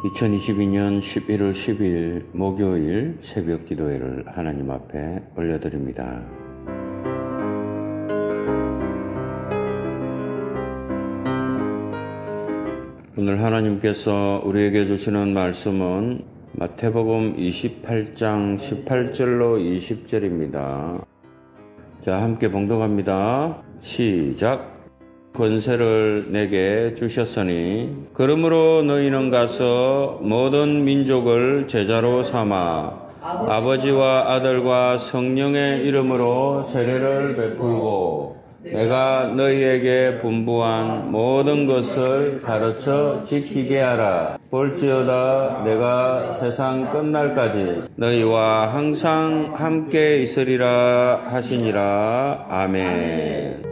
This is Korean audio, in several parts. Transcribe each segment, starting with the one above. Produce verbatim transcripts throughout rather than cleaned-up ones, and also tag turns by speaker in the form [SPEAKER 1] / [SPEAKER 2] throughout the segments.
[SPEAKER 1] 이천이십이 년 십일월 십이일 목요일 새벽 기도회를 하나님 앞에 올려드립니다. 오늘 하나님께서 우리에게 주시는 말씀은 마태복음 이십팔 장 십팔 절로 이십 절입니다. 자, 함께 봉독합니다. 시작. 권세를 내게 주셨으니 그러므로 너희는 가서 모든 민족을 제자로 삼아 아버지와 아들과 성령의 이름으로 세례를 베풀고 내가 너희에게 분부한 모든 것을 가르쳐 지키게 하라. 볼지어다 내가 세상 끝날까지 너희와 항상 함께 있으리라 하시니라. 아멘.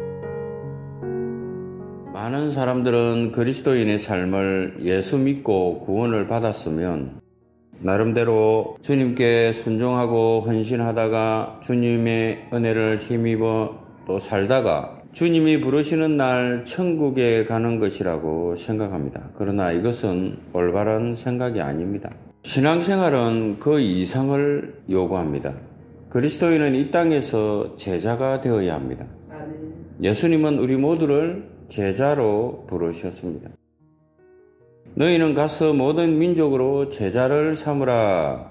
[SPEAKER 1] 많은 사람들은 그리스도인의 삶을 예수 믿고 구원을 받았으면 나름대로 주님께 순종하고 헌신하다가 주님의 은혜를 힘입어 또 살다가 주님이 부르시는 날 천국에 가는 것이라고 생각합니다. 그러나 이것은 올바른 생각이 아닙니다. 신앙생활은 그 이상을 요구합니다. 그리스도인은 이 땅에서 제자가 되어야 합니다. 예수님은 우리 모두를 제자로 부르셨습니다. 너희는 가서 모든 민족으로 제자를 삼으라.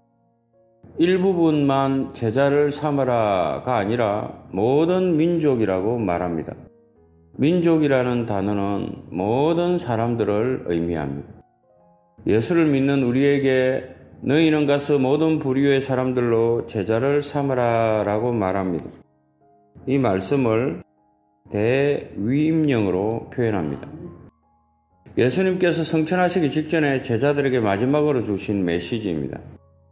[SPEAKER 1] 일부분만 제자를 삼으라가 아니라 모든 민족이라고 말합니다. 민족이라는 단어는 모든 사람들을 의미합니다. 예수를 믿는 우리에게 너희는 가서 모든 부류의 사람들로 제자를 삼으라라고 말합니다. 이 말씀을 대위임령으로 표현합니다. 예수님께서 성천하시기 직전에 제자들에게 마지막으로 주신 메시지입니다.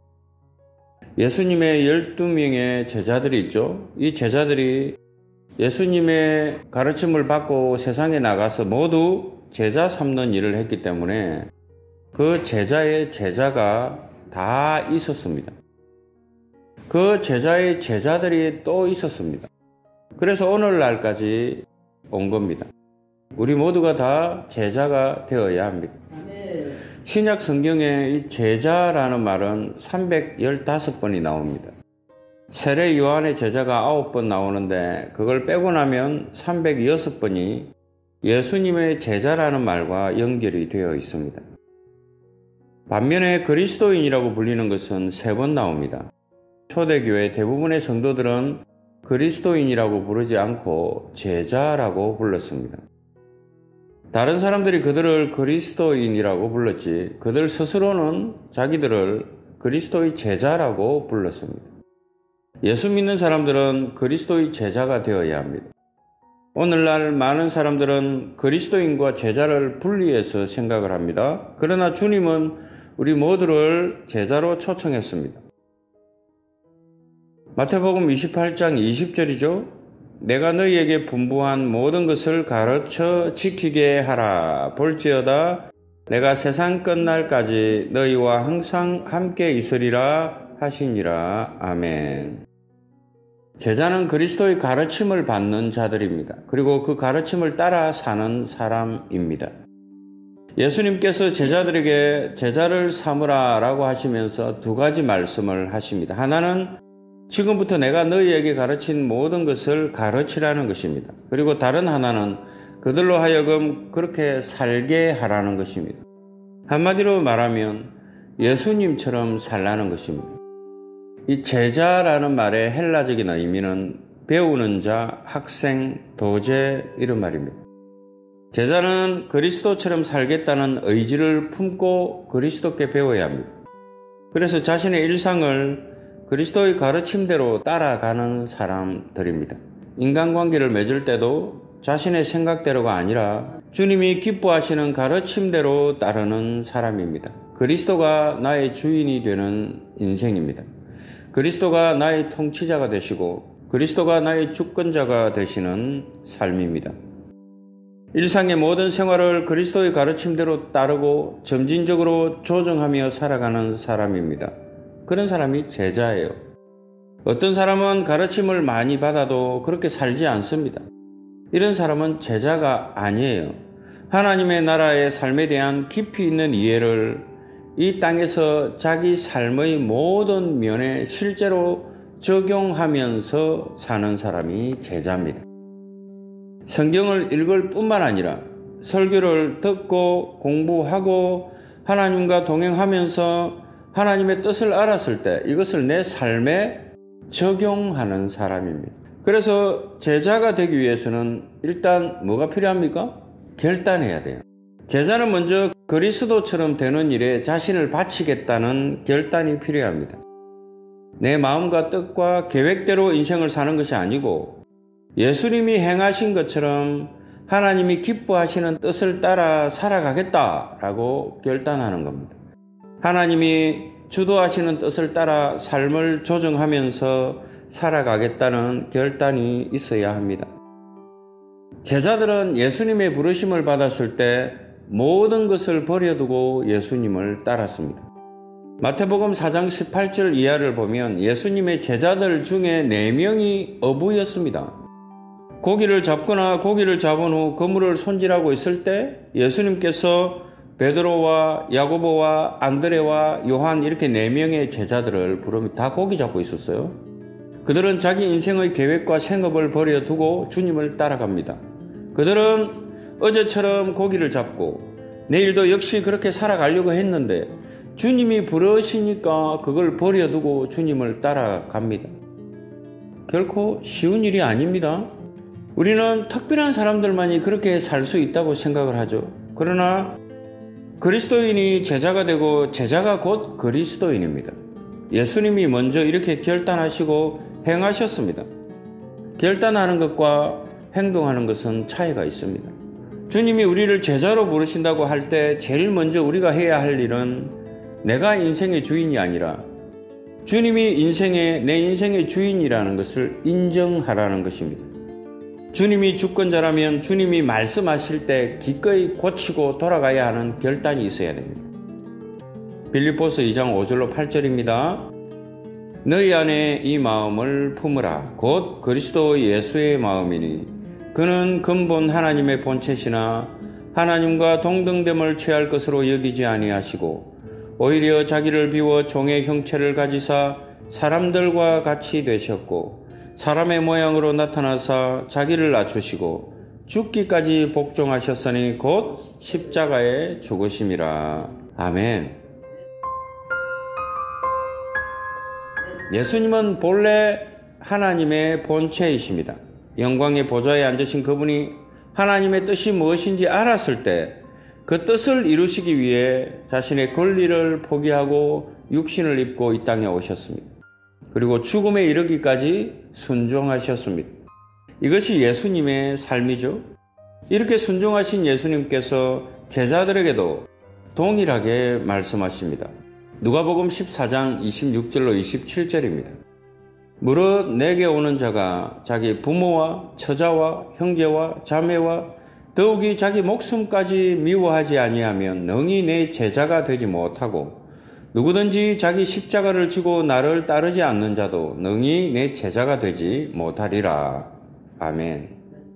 [SPEAKER 1] 예수님의 열두 명의 제자들이 있죠. 이 제자들이 예수님의 가르침을 받고 세상에 나가서 모두 제자 삼는 일을 했기 때문에 그 제자의 제자가 다 있었습니다. 그 제자의 제자들이 또 있었습니다. 그래서 오늘날까지 온 겁니다. 우리 모두가 다 제자가 되어야 합니다. 신약 성경에 이 제자라는 말은 삼백십오 번이 나옵니다. 세례 요한의 제자가 아홉 번 나오는데 그걸 빼고 나면 삼백육 번이 예수님의 제자라는 말과 연결이 되어 있습니다. 반면에 그리스도인이라고 불리는 것은 세 번 나옵니다. 초대교회 대부분의 성도들은 그리스도인이라고 부르지 않고 제자라고 불렀습니다. 다른 사람들이 그들을 그리스도인이라고 불렀지 그들 스스로는 자기들을 그리스도의 제자라고 불렀습니다. 예수 믿는 사람들은 그리스도의 제자가 되어야 합니다. 오늘날 많은 사람들은 그리스도인과 제자를 분리해서 생각을 합니다. 그러나 주님은 우리 모두를 제자로 초청했습니다. 마태복음 이십팔 장 이십 절이죠. 내가 너희에게 분부한 모든 것을 가르쳐 지키게 하라. 볼지어다 내가 세상 끝날까지 너희와 항상 함께 있으리라 하시니라. 아멘. 제자는 그리스도의 가르침을 받는 자들입니다. 그리고 그 가르침을 따라 사는 사람입니다. 예수님께서 제자들에게 제자를 삼으라라고 하시면서 두 가지 말씀을 하십니다. 하나는 지금부터 내가 너희에게 가르친 모든 것을 가르치라는 것입니다. 그리고 다른 하나는 그들로 하여금 그렇게 살게 하라는 것입니다. 한마디로 말하면 예수님처럼 살라는 것입니다. 이 제자라는 말의 헬라적인 의미는 배우는 자, 학생, 도제 이런 말입니다. 제자는 그리스도처럼 살겠다는 의지를 품고 그리스도께 배워야 합니다. 그래서 자신의 일상을 그리스도의 가르침대로 따라가는 사람들입니다. 인간관계를 맺을 때도 자신의 생각대로가 아니라 주님이 기뻐하시는 가르침대로 따르는 사람입니다. 그리스도가 나의 주인이 되는 인생입니다. 그리스도가 나의 통치자가 되시고 그리스도가 나의 주권자가 되시는 삶입니다. 일상의 모든 생활을 그리스도의 가르침대로 따르고 점진적으로 조정하며 살아가는 사람입니다. 그런 사람이 제자예요. 어떤 사람은 가르침을 많이 받아도 그렇게 살지 않습니다. 이런 사람은 제자가 아니에요. 하나님의 나라의 삶에 대한 깊이 있는 이해를 이 땅에서 자기 삶의 모든 면에 실제로 적용하면서 사는 사람이 제자입니다. 성경을 읽을 뿐만 아니라 설교를 듣고 공부하고 하나님과 동행하면서 하나님의 뜻을 알았을 때 이것을 내 삶에 적용하는 사람입니다. 그래서 제자가 되기 위해서는 일단 뭐가 필요합니까? 결단해야 돼요. 제자는 먼저 그리스도처럼 되는 일에 자신을 바치겠다는 결단이 필요합니다. 내 마음과 뜻과 계획대로 인생을 사는 것이 아니고 예수님이 행하신 것처럼 하나님이 기뻐하시는 뜻을 따라 살아가겠다라고 결단하는 겁니다. 하나님이 주도하시는 뜻을 따라 삶을 조정하면서 살아가겠다는 결단이 있어야 합니다. 제자들은 예수님의 부르심을 받았을 때 모든 것을 버려두고 예수님을 따랐습니다. 마태복음 사 장 십팔 절 이하를 보면 예수님의 제자들 중에 네 명이 어부였습니다. 고기를 잡거나 고기를 잡은 후 그물을 손질하고 있을 때 예수님께서 베드로와 야고보와 안드레와 요한 이렇게 네 명의 제자들을 부르며 다 고기 잡고 있었어요. 그들은 자기 인생의 계획과 생업을 버려두고 주님을 따라갑니다. 그들은 어제처럼 고기를 잡고 내일도 역시 그렇게 살아가려고 했는데 주님이 부르시니까 그걸 버려두고 주님을 따라갑니다. 결코 쉬운 일이 아닙니다. 우리는 특별한 사람들만이 그렇게 살 수 있다고 생각을 하죠. 그러나 그리스도인이 제자가 되고 제자가 곧 그리스도인입니다. 예수님이 먼저 이렇게 결단하시고 행하셨습니다. 결단하는 것과 행동하는 것은 차이가 있습니다. 주님이 우리를 제자로 부르신다고 할 때 제일 먼저 우리가 해야 할 일은 내가 인생의 주인이 아니라 주님이 인생의 내 인생의 주인이라는 것을 인정하라는 것입니다. 주님이 주권자라면 주님이 말씀하실 때 기꺼이 고치고 돌아가야 하는 결단이 있어야 됩니다. 빌립보서 이 장 오 절로 팔 절입니다. 너희 안에 이 마음을 품으라. 곧 그리스도 예수의 마음이니 그는 근본 하나님의 본체시나 하나님과 동등됨을 취할 것으로 여기지 아니하시고 오히려 자기를 비워 종의 형체를 가지사 사람들과 같이 되셨고 사람의 모양으로 나타나사 자기를 낮추시고 죽기까지 복종하셨으니 곧 십자가에 죽으심이라. 아멘. 예수님은 본래 하나님의 본체이십니다. 영광의 보좌에 앉으신 그분이 하나님의 뜻이 무엇인지 알았을 때 그 뜻을 이루시기 위해 자신의 권리를 포기하고 육신을 입고 이 땅에 오셨습니다. 그리고 죽음에 이르기까지 순종하셨습니다. 이것이 예수님의 삶이죠. 이렇게 순종하신 예수님께서 제자들에게도 동일하게 말씀하십니다. 누가복음 십사 장 이십육 절로 이십칠 절입니다. 무릇 내게 오는 자가 자기 부모와 처자와 형제와 자매와 더욱이 자기 목숨까지 미워하지 아니하면 능히 내 제자가 되지 못하고 누구든지 자기 십자가를 지고 나를 따르지 않는 자도 능히 내 제자가 되지 못하리라. 아멘.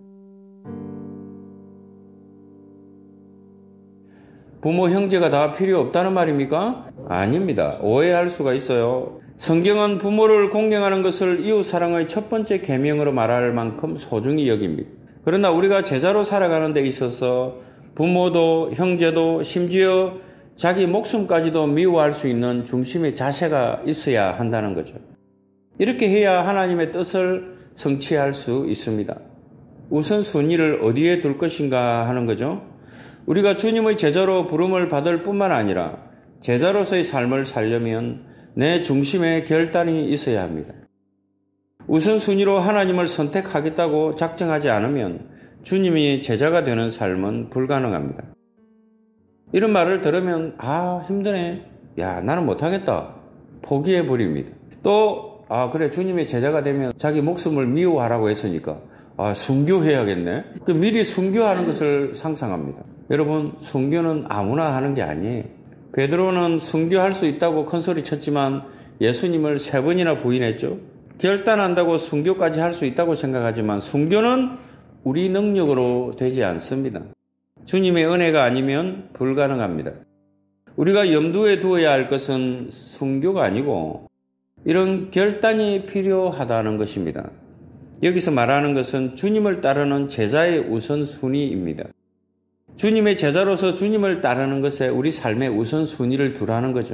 [SPEAKER 1] 부모 형제가 다 필요 없다는 말입니까? 아닙니다. 오해할 수가 있어요. 성경은 부모를 공경하는 것을 이웃사랑의 첫 번째 계명으로 말할 만큼 소중히 여깁니다. 그러나 우리가 제자로 살아가는 데 있어서 부모도 형제도 심지어 자기 목숨까지도 미워할 수 있는 중심의 자세가 있어야 한다는 거죠. 이렇게 해야 하나님의 뜻을 성취할 수 있습니다. 우선순위를 어디에 둘 것인가 하는 거죠. 우리가 주님의 제자로 부름을 받을 뿐만 아니라 제자로서의 삶을 살려면 내 중심에 결단이 있어야 합니다. 우선순위로 하나님을 선택하겠다고 작정하지 않으면 주님이 제자가 되는 삶은 불가능합니다. 이런 말을 들으면 아 힘드네. 야 나는 못하겠다. 포기해버립니다. 또 아 그래 주님의 제자가 되면 자기 목숨을 미워하라고 했으니까 아 순교해야겠네. 그 미리 순교하는 것을 상상합니다. 여러분 순교는 아무나 하는 게 아니에요. 베드로는 순교할 수 있다고 큰소리 쳤지만 예수님을 세 번이나 부인했죠. 결단한다고 순교까지 할 수 있다고 생각하지만 순교는 우리 능력으로 되지 않습니다. 주님의 은혜가 아니면 불가능합니다. 우리가 염두에 두어야 할 것은 순교가 아니고 이런 결단이 필요하다는 것입니다. 여기서 말하는 것은 주님을 따르는 제자의 우선순위입니다. 주님의 제자로서 주님을 따르는 것에 우리 삶의 우선순위를 두라는 거죠.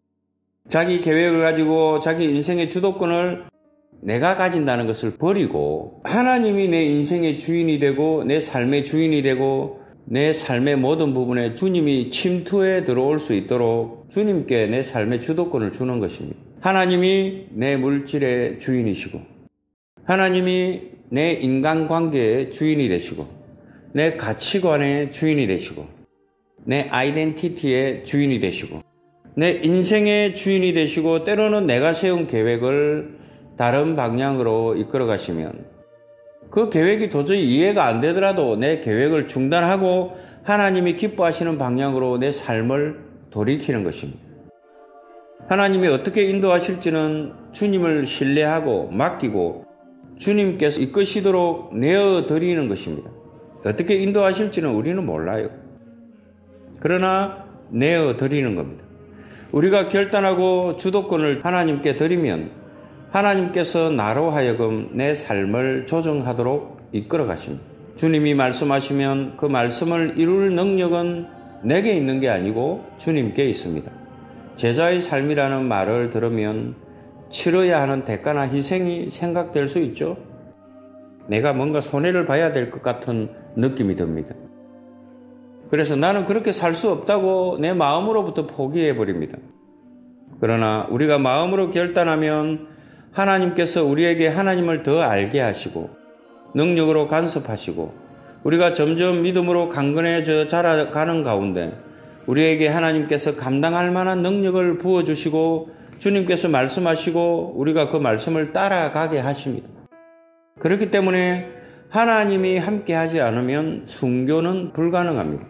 [SPEAKER 1] 자기 계획을 가지고 자기 인생의 주도권을 내가 가진다는 것을 버리고 하나님이 내 인생의 주인이 되고 내 삶의 주인이 되고 내 삶의 모든 부분에 주님이 침투해 들어올 수 있도록 주님께 내 삶의 주도권을 주는 것입니다. 하나님이 내 물질의 주인이시고 하나님이 내 인간관계의 주인이 되시고 내 가치관의 주인이 되시고 내 아이덴티티의 주인이 되시고 내 인생의 주인이 되시고 때로는 내가 세운 계획을 다른 방향으로 이끌어 가시면 그 계획이 도저히 이해가 안 되더라도 내 계획을 중단하고 하나님이 기뻐하시는 방향으로 내 삶을 돌이키는 것입니다. 하나님이 어떻게 인도하실지는 주님을 신뢰하고 맡기고 주님께서 이끄시도록 내어드리는 것입니다. 어떻게 인도하실지는 우리는 몰라요. 그러나 내어드리는 겁니다. 우리가 결단하고 주도권을 하나님께 드리면 하나님께서 나로 하여금 내 삶을 조정하도록 이끌어 가십니다. 주님이 말씀하시면 그 말씀을 이룰 능력은 내게 있는 게 아니고 주님께 있습니다. 제자의 삶이라는 말을 들으면 치러야 하는 대가나 희생이 생각될 수 있죠. 내가 뭔가 손해를 봐야 될 것 같은 느낌이 듭니다. 그래서 나는 그렇게 살 수 없다고 내 마음으로부터 포기해버립니다. 그러나 우리가 마음으로 결단하면 하나님께서 우리에게 하나님을 더 알게 하시고 능력으로 간섭하시고 우리가 점점 믿음으로 강건해져 자라가는 가운데 우리에게 하나님께서 감당할 만한 능력을 부어주시고 주님께서 말씀하시고 우리가 그 말씀을 따라가게 하십니다. 그렇기 때문에 하나님이 함께하지 않으면 순교는 불가능합니다.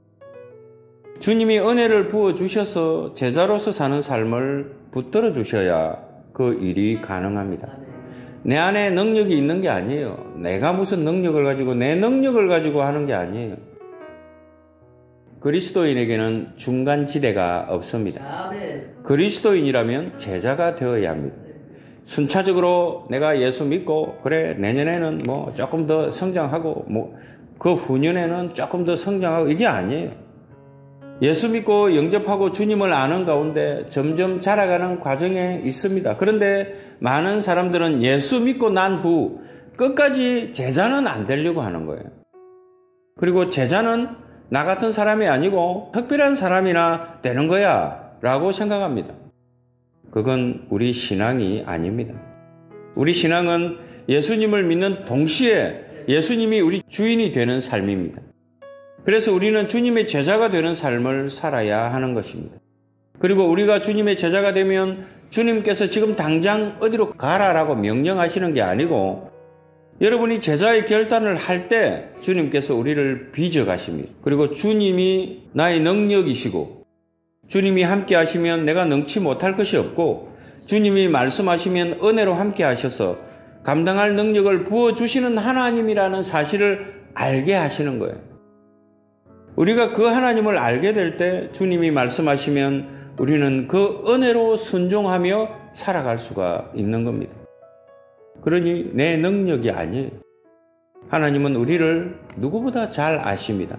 [SPEAKER 1] 주님이 은혜를 부어주셔서 제자로서 사는 삶을 붙들어 주셔야 그 일이 가능합니다. 내 안에 능력이 있는 게 아니에요. 내가 무슨 능력을 가지고 내 능력을 가지고 하는 게 아니에요. 그리스도인에게는 중간지대가 없습니다. 그리스도인이라면 제자가 되어야 합니다. 순차적으로 내가 예수 믿고 그래 내년에는 뭐 조금 더 성장하고 뭐 그 후년에는 조금 더 성장하고 이게 아니에요. 예수 믿고 영접하고 주님을 아는 가운데 점점 자라가는 과정에 있습니다. 그런데 많은 사람들은 예수 믿고 난 후 끝까지 제자는 안 되려고 하는 거예요. 그리고 제자는 나 같은 사람이 아니고 특별한 사람이나 되는 거야 라고 생각합니다. 그건 우리 신앙이 아닙니다. 우리 신앙은 예수님을 믿는 동시에 예수님이 우리 주인이 되는 삶입니다. 그래서 우리는 주님의 제자가 되는 삶을 살아야 하는 것입니다. 그리고 우리가 주님의 제자가 되면 주님께서 지금 당장 어디로 가라라고 명령하시는 게 아니고 여러분이 제자의 결단을 할 때 주님께서 우리를 빚어 가십니다. 그리고 주님이 나의 능력이시고 주님이 함께 하시면 내가 능치 못할 것이 없고 주님이 말씀하시면 은혜로 함께 하셔서 감당할 능력을 부어주시는 하나님이라는 사실을 알게 하시는 거예요. 우리가 그 하나님을 알게 될 때 주님이 말씀하시면 우리는 그 은혜로 순종하며 살아갈 수가 있는 겁니다. 그러니 내 능력이 아니에요. 하나님은 우리를 누구보다 잘 아십니다.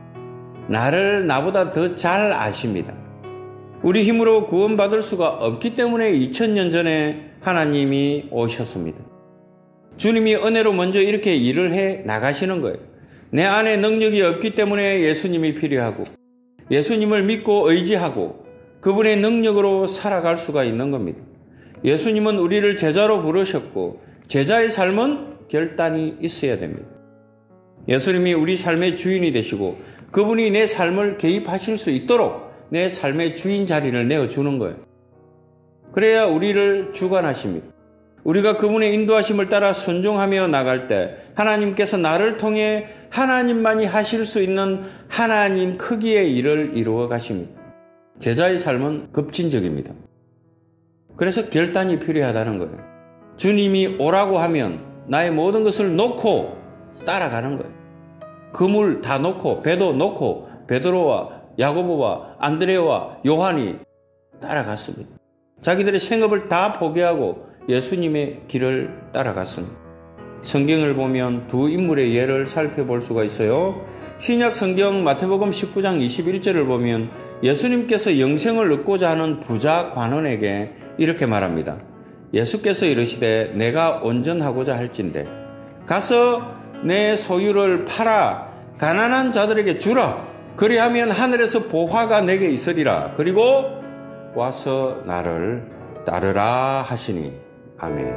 [SPEAKER 1] 나를 나보다 더 잘 아십니다. 우리 힘으로 구원받을 수가 없기 때문에 이천 년 전에 하나님이 오셨습니다. 주님이 은혜로 먼저 이렇게 일을 해 나가시는 거예요. 내 안에 능력이 없기 때문에 예수님이 필요하고 예수님을 믿고 의지하고 그분의 능력으로 살아갈 수가 있는 겁니다. 예수님은 우리를 제자로 부르셨고 제자의 삶은 결단이 있어야 됩니다. 예수님이 우리 삶의 주인이 되시고 그분이 내 삶을 개입하실 수 있도록 내 삶의 주인 자리를 내어주는 거예요. 그래야 우리를 주관하십니다. 우리가 그분의 인도하심을 따라 순종하며 나갈 때 하나님께서 나를 통해 하나님만이 하실 수 있는 하나님 크기의 일을 이루어 가십니다. 제자의 삶은 급진적입니다. 그래서 결단이 필요하다는 거예요. 주님이 오라고 하면 나의 모든 것을 놓고 따라가는 거예요. 그물 다 놓고 배도 놓고 베드로와 야고보와 안드레와 요한이 따라갔습니다. 자기들의 생업을 다 포기하고 예수님의 길을 따라갔습니다. 성경을 보면 두 인물의 예를 살펴볼 수가 있어요. 신약 성경 마태복음 십구 장 이십일 절을 보면 예수님께서 영생을 얻고자 하는 부자 관원에게 이렇게 말합니다. 예수께서 이르시되 내가 온전하고자 할진대 가서 내 소유를 팔아 가난한 자들에게 주라. 그리하면 하늘에서 보화가 내게 있으리라. 그리고 와서 나를 따르라 하시니. 아멘.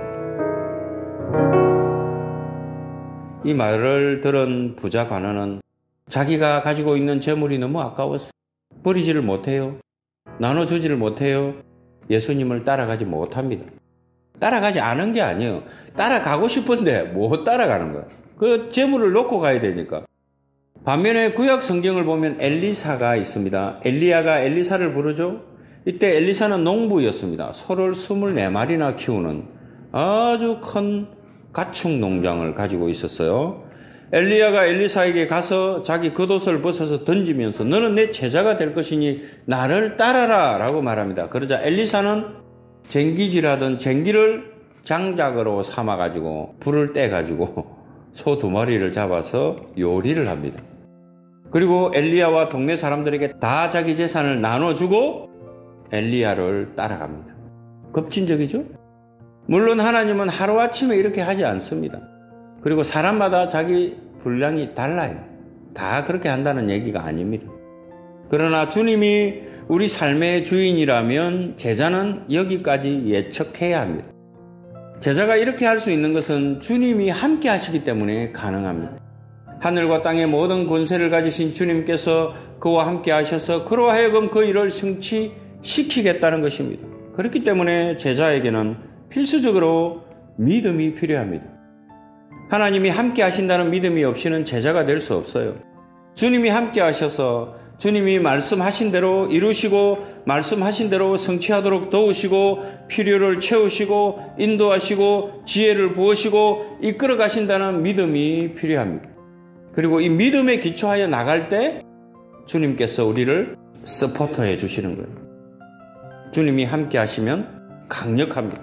[SPEAKER 1] 이 말을 들은 부자 관원은 자기가 가지고 있는 재물이 너무 아까워서 버리지를 못해요. 나눠주지를 못해요. 예수님을 따라가지 못합니다. 따라가지 않은 게 아니에요. 따라가고 싶은데 못 따라가는 거예요. 그 재물을 놓고 가야 되니까. 반면에 구약 성경을 보면 엘리사가 있습니다. 엘리야가 엘리사를 부르죠. 이때 엘리사는 농부였습니다. 소를 스물네 마리나 키우는 아주 큰 가축 농장을 가지고 있었어요. 엘리야가 엘리사에게 가서 자기 겉옷을 벗어서 던지면서 너는 내 제자가 될 것이니 나를 따라라 라고 말합니다. 그러자 엘리사는 쟁기질하던 쟁기를 장작으로 삼아가지고 불을 떼가지고 소 두 마리를 잡아서 요리를 합니다. 그리고 엘리야와 동네 사람들에게 다 자기 재산을 나눠주고 엘리야를 따라갑니다. 급진적이죠? 물론 하나님은 하루아침에 이렇게 하지 않습니다. 그리고 사람마다 자기 분량이 달라요. 다 그렇게 한다는 얘기가 아닙니다. 그러나 주님이 우리 삶의 주인이라면 제자는 여기까지 예측해야 합니다. 제자가 이렇게 할 수 있는 것은 주님이 함께 하시기 때문에 가능합니다. 하늘과 땅의 모든 권세를 가지신 주님께서 그와 함께 하셔서 그로 하여금 그 일을 성취시키겠다는 것입니다. 그렇기 때문에 제자에게는 필수적으로 믿음이 필요합니다. 하나님이 함께 하신다는 믿음이 없이는 제자가 될 수 없어요. 주님이 함께 하셔서 주님이 말씀하신 대로 이루시고 말씀하신 대로 성취하도록 도우시고 필요를 채우시고 인도하시고 지혜를 부으시고 이끌어 가신다는 믿음이 필요합니다. 그리고 이 믿음에 기초하여 나갈 때 주님께서 우리를 서포터해 주시는 거예요. 주님이 함께 하시면 강력합니다.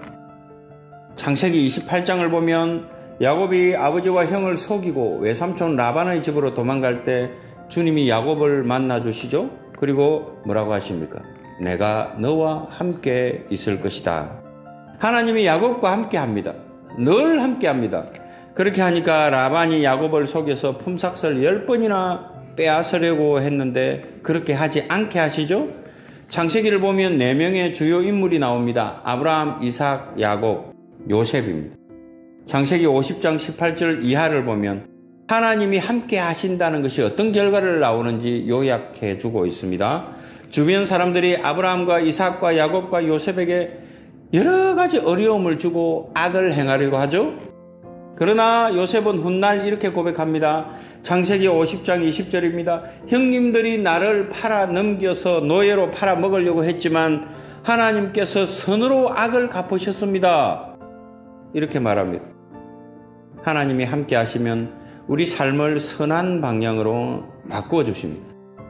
[SPEAKER 1] 창세기 이십팔 장을 보면 야곱이 아버지와 형을 속이고 외삼촌 라반의 집으로 도망갈 때 주님이 야곱을 만나 주시죠. 그리고 뭐라고 하십니까? 내가 너와 함께 있을 것이다. 하나님이 야곱과 함께 합니다. 늘 함께 합니다. 그렇게 하니까 라반이 야곱을 속여서 품삯을 열 번이나 빼앗으려고 했는데 그렇게 하지 않게 하시죠. 창세기를 보면 네 명의 주요 인물이 나옵니다. 아브라함, 이삭, 야곱, 요셉입니다. 창세기 오십 장 십팔 절 이하를 보면 하나님이 함께 하신다는 것이 어떤 결과를 나오는지 요약해 주고 있습니다. 주변 사람들이 아브라함과 이삭과 야곱과 요셉에게 여러 가지 어려움을 주고 악을 행하려고 하죠. 그러나 요셉은 훗날 이렇게 고백합니다. 창세기 오십 장 이십 절입니다. 형님들이 나를 팔아 넘겨서 노예로 팔아 먹으려고 했지만 하나님께서 선으로 악을 갚으셨습니다. 이렇게 말합니다. 하나님이 함께 하시면 우리 삶을 선한 방향으로 바꾸어 주십니다.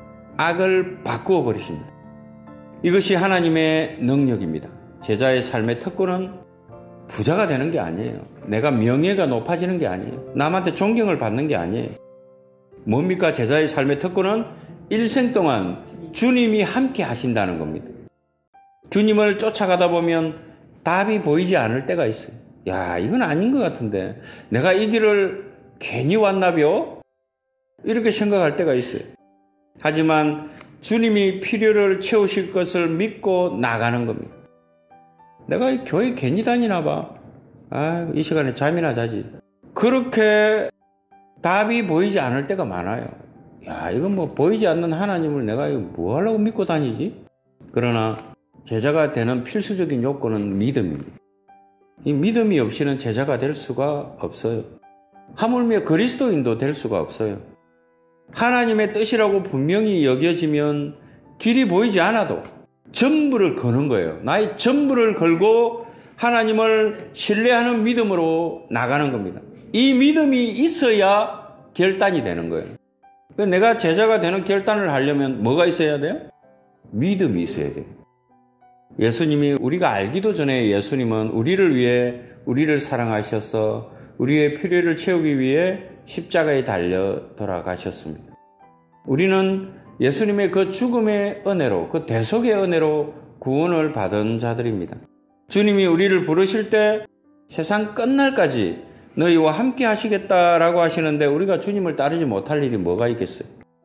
[SPEAKER 1] 악을 바꾸어 버리십니다. 이것이 하나님의 능력입니다. 제자의 삶의 특권은 부자가 되는 게 아니에요. 내가 명예가 높아지는 게 아니에요. 남한테 존경을 받는 게 아니에요. 뭡니까? 제자의 삶의 특권은 일생 동안 주님이 함께 하신다는 겁니다. 주님을 쫓아가다 보면 답이 보이지 않을 때가 있어요. 야, 이건 아닌 것 같은데 내가 이 길을 괜히 왔나벼? 이렇게 생각할 때가 있어요. 하지만 주님이 필요를 채우실 것을 믿고 나가는 겁니다. 내가 이 교회 괜히 다니나 봐. 아, 이 시간에 잠이나 자지. 그렇게 답이 보이지 않을 때가 많아요. 야, 이건 뭐 보이지 않는 하나님을 내가 이거 뭐 하려고 믿고 다니지? 그러나 제자가 되는 필수적인 요건은 믿음입니다. 이 믿음이 없이는 제자가 될 수가 없어요. 하물며 그리스도인도 될 수가 없어요. 하나님의 뜻이라고 분명히 여겨지면 길이 보이지 않아도 전부를 거는 거예요. 나의 전부를 걸고 하나님을 신뢰하는 믿음으로 나가는 겁니다. 이 믿음이 있어야 결단이 되는 거예요. 내가 제자가 되는 결단을 하려면 뭐가 있어야 돼요? 믿음이 있어야 돼요. 예수님이 우리가 알기도 전에 예수님은 우리를 위해 우리를 사랑하셔서 우리의 필요를 채우기 위해 십자가에 달려 돌아가셨습니다. 우리는 예수님의 그 죽음의 은혜로, 그 대속의 은혜로 구원을 받은 자들입니다. 주님이 우리를 부르실 때 세상 끝날까지 너희와 함께 하시겠다라고 하시는데 우리가 주님을 따르지 못할 일이 뭐가 있겠어요?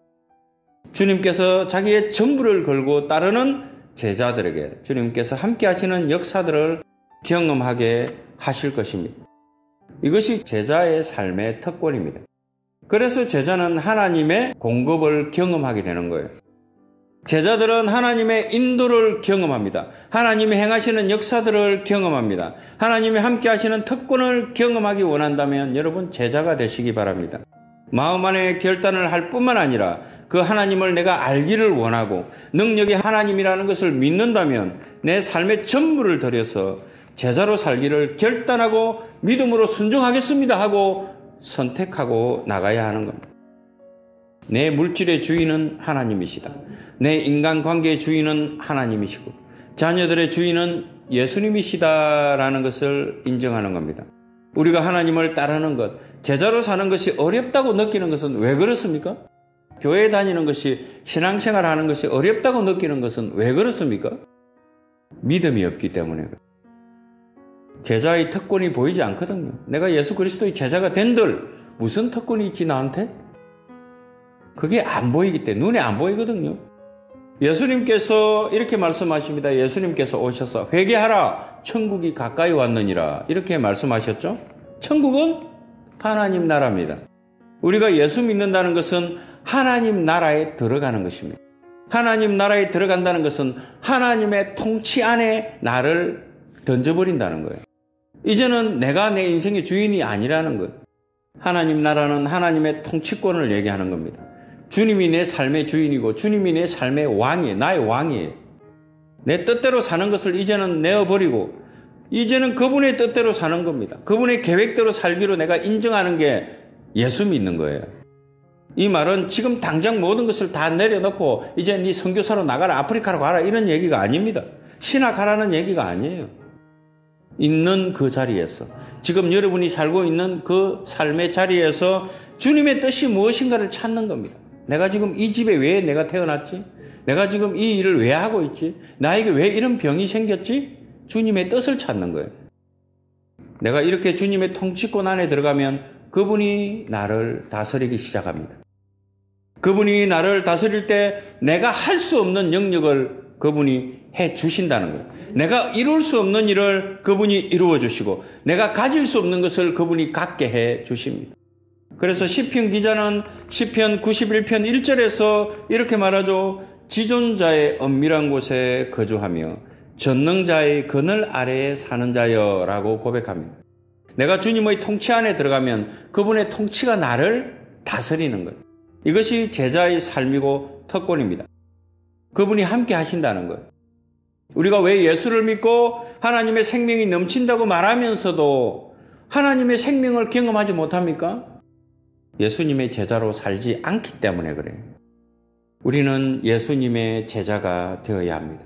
[SPEAKER 1] 주님께서 자기의 전부를 걸고 따르는 제자들에게 주님께서 함께 하시는 역사들을 경험하게 하실 것입니다. 이것이 제자의 삶의 특권입니다. 그래서 제자는 하나님의 공급을 경험하게 되는 거예요. 제자들은 하나님의 인도를 경험합니다. 하나님이 행하시는 역사들을 경험합니다. 하나님이 함께 하시는 특권을 경험하기 원한다면 여러분 제자가 되시기 바랍니다. 마음 안에 결단을 할 뿐만 아니라 그 하나님을 내가 알기를 원하고 능력이 하나님이라는 것을 믿는다면 내 삶의 전부를 들여서 제자로 살기를 결단하고 믿음으로 순종하겠습니다 하고 선택하고 나가야 하는 겁니다. 내 물질의 주인은 하나님이시다. 내 인간관계의 주인은 하나님이시고 자녀들의 주인은 예수님이시다라는 것을 인정하는 겁니다. 우리가 하나님을 따르는 것, 제자로 사는 것이 어렵다고 느끼는 것은 왜 그렇습니까? 교회 다니는 것이, 신앙생활 하는 것이 어렵다고 느끼는 것은 왜 그렇습니까? 믿음이 없기 때문에. 제자의 특권이 보이지 않거든요. 내가 예수 그리스도의 제자가 된들 무슨 특권이 있지 나한테? 그게 안 보이기 때문에, 눈에 안 보이거든요. 예수님께서 이렇게 말씀하십니다. 예수님께서 오셔서 회개하라, 천국이 가까이 왔느니라, 이렇게 말씀하셨죠. 천국은 하나님 나라입니다. 우리가 예수 믿는다는 것은 하나님 나라에 들어가는 것입니다. 하나님 나라에 들어간다는 것은 하나님의 통치 안에 나를 던져버린다는 거예요. 이제는 내가 내 인생의 주인이 아니라는 거예요. 하나님 나라는 하나님의 통치권을 얘기하는 겁니다. 주님이 내 삶의 주인이고 주님이 내 삶의 왕이에요. 나의 왕이에요. 내 뜻대로 사는 것을 이제는 내어버리고 이제는 그분의 뜻대로 사는 겁니다. 그분의 계획대로 살기로 내가 인정하는 게 예수 믿는 거예요. 이 말은 지금 당장 모든 것을 다 내려놓고 이제 네 선교사로 나가라, 아프리카로 가라, 이런 얘기가 아닙니다. 신학하라는 얘기가 아니에요. 있는 그 자리에서, 지금 여러분이 살고 있는 그 삶의 자리에서 주님의 뜻이 무엇인가를 찾는 겁니다. 내가 지금 이 집에 왜 내가 태어났지? 내가 지금 이 일을 왜 하고 있지? 나에게 왜 이런 병이 생겼지? 주님의 뜻을 찾는 거예요. 내가 이렇게 주님의 통치권 안에 들어가면 그분이 나를 다스리기 시작합니다. 그분이 나를 다스릴 때 내가 할 수 없는 영역을 그분이 해 주신다는 거예요. 내가 이룰 수 없는 일을 그분이 이루어 주시고 내가 가질 수 없는 것을 그분이 갖게 해 주십니다. 그래서 시편 기자는 시편 구십일 편 일 절에서 이렇게 말하죠. 지존자의 엄밀한 곳에 거주하며 전능자의 그늘 아래에 사는 자여 라고 고백합니다. 내가 주님의 통치 안에 들어가면 그분의 통치가 나를 다스리는 거예요. 이것이 제자의 삶이고 특권입니다. 그분이 함께 하신다는 거예요. 우리가 왜 예수를 믿고 하나님의 생명이 넘친다고 말하면서도 하나님의 생명을 경험하지 못합니까? 예수님의 제자로 살지 않기 때문에 그래요. 우리는 예수님의 제자가 되어야 합니다.